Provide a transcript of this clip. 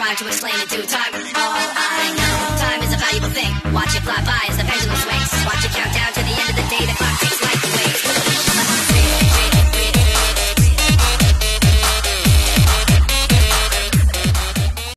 try to explain in due time. All I know, time is a valuable thing. Watch it fly by as the pendulum swings. Watch it count